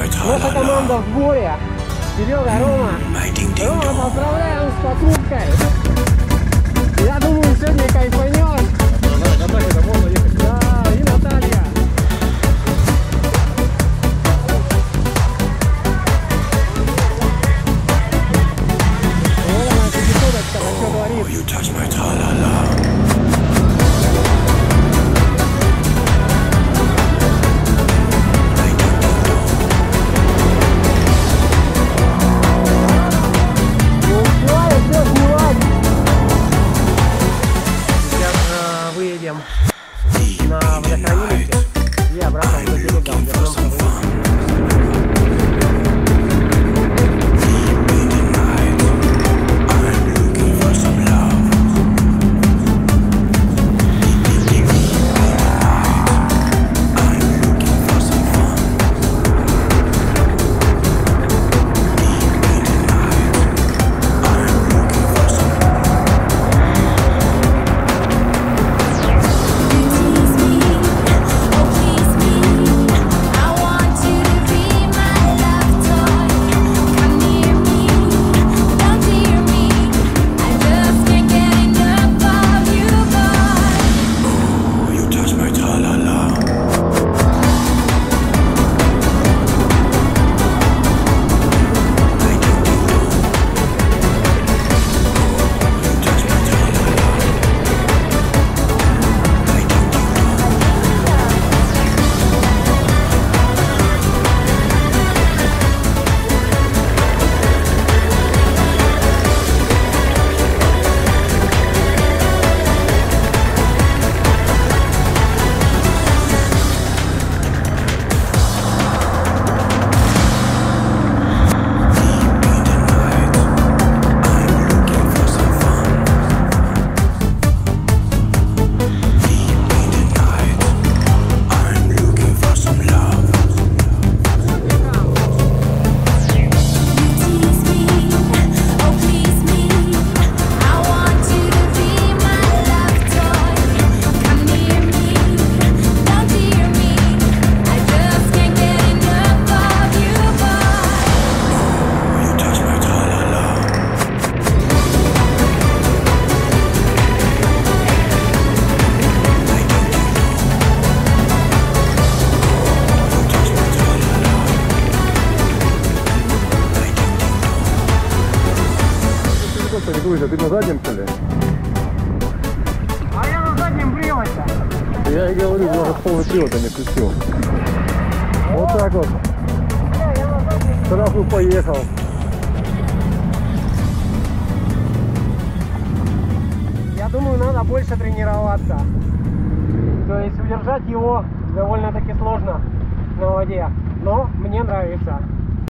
Наша команда в сборе. Серега, Рома. Рома, поздравляем с покупкой. Я думаю, сегодня кайфанешь. Наталья, это можно ехать. Да, и Наталья. Вот она, пятисоточка, на что говорит. Выедем на водохранилище и обратно до берега вернемся. Грузя, ты на заднем, что ли? А я на заднем приводе. Я и говорю, может полный привод, а не включил. Вот так вот. Сразу поехал. Я думаю, надо больше тренироваться. То есть удержать его довольно-таки сложно на воде. Но мне нравится.